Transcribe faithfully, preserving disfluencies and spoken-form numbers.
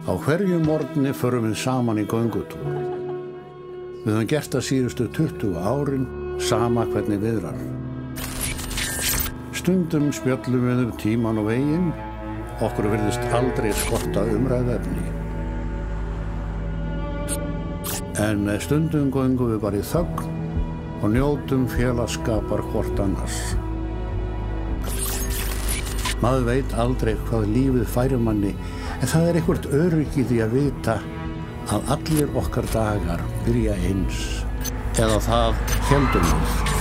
Á hverjum morgni förum við saman í göngutúr. Við höfum gert það síðustu tuttugu árin, sama hvernig viðrar. Stundum spjöllum við um tíman og veginn, okkur virðist aldrei skorta umræðefni. En stundum göngum við bara í þögn og njótum félagsskapar hvort annars. Maður veit aldrei hvað lífið færir manni, en það er eitthvert öryggi í því að vita að allir okkar dagar byrja eins. Eða það héldum við.